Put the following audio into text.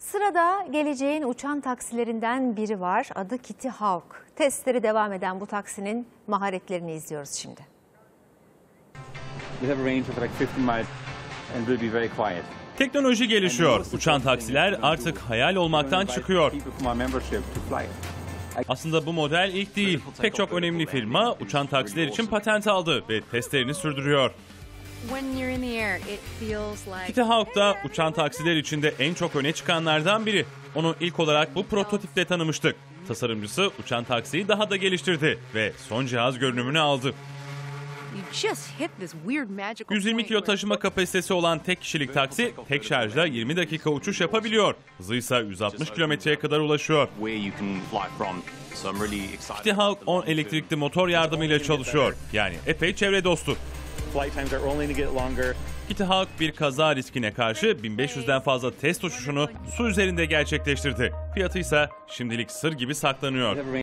Sırada geleceğin uçan taksilerinden biri var. Adı Kitty Hawk. Testleri devam eden bu taksinin maharetlerini izliyoruz şimdi. Teknoloji gelişiyor. Uçan taksiler artık hayal olmaktan çıkıyor. Aslında bu model ilk değil. Pek çok önemli firma uçan taksiler için patent aldı ve testlerini sürdürüyor. Kitty Hawk da uçan taksiler içinde en çok öne çıkanlardan biri. Onu ilk olarak bu prototiple tanımıştık. Tasarımcısı uçan taksiyi daha da geliştirdi ve son cihaz görünümünü aldı. 120 kilo taşıma kapasitesi olan tek kişilik taksi tek şarjla 20 dakika uçuş yapabiliyor. Hızı ise 160 kilometreye kadar ulaşıyor. Kitty Hawk 10 elektrikli motor yardımıyla çalışıyor. Yani epey çevre dostu. Kitty Hawk bir kaza riskine karşı 1500'den fazla test uçuşunu su üzerinde gerçekleştirdi. Fiyatı ise şimdilik sır gibi saklanıyor.